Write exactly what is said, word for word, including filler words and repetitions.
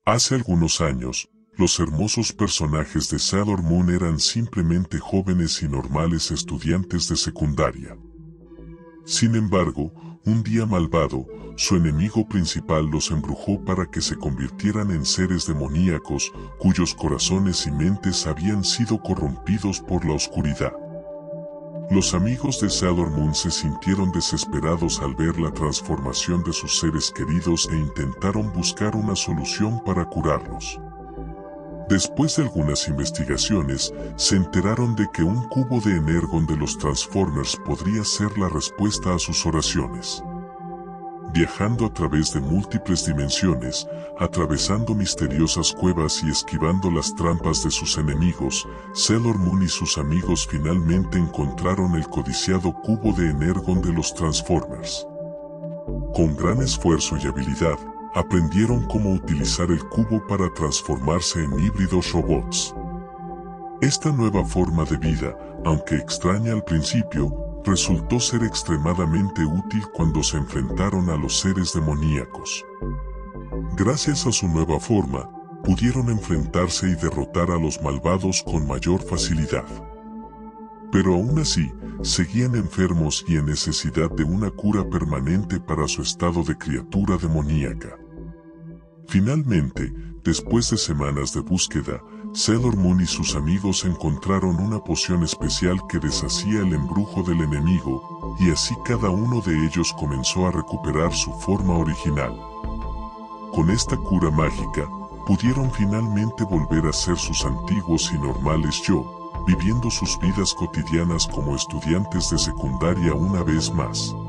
Hace algunos años, los hermosos personajes de Sailor Moon eran simplemente jóvenes y normales estudiantes de secundaria. Sin embargo, un día malvado, su enemigo principal los embrujó para que se convirtieran en seres demoníacos, cuyos corazones y mentes habían sido corrompidos por la oscuridad. Los amigos de Sailor Moon se sintieron desesperados al ver la transformación de sus seres queridos e intentaron buscar una solución para curarlos. Después de algunas investigaciones, se enteraron de que un cubo de Energon de los Transformers podría ser la respuesta a sus oraciones. Viajando a través de múltiples dimensiones, atravesando misteriosas cuevas y esquivando las trampas de sus enemigos, Sailor Moon y sus amigos finalmente encontraron el codiciado cubo de Energon de los Transformers. Con gran esfuerzo y habilidad, aprendieron cómo utilizar el cubo para transformarse en híbridos robots. Esta nueva forma de vida, aunque extraña al principio, resultó ser extremadamente útil cuando se enfrentaron a los seres demoníacos. Gracias a su nueva forma, pudieron enfrentarse y derrotar a los malvados con mayor facilidad. Pero aún así, seguían enfermos y en necesidad de una cura permanente para su estado de criatura demoníaca. Finalmente, después de semanas de búsqueda, Sailor Moon y sus amigos encontraron una poción especial que deshacía el embrujo del enemigo, y así cada uno de ellos comenzó a recuperar su forma original. Con esta cura mágica, pudieron finalmente volver a ser sus antiguos y normales yo, viviendo sus vidas cotidianas como estudiantes de secundaria una vez más.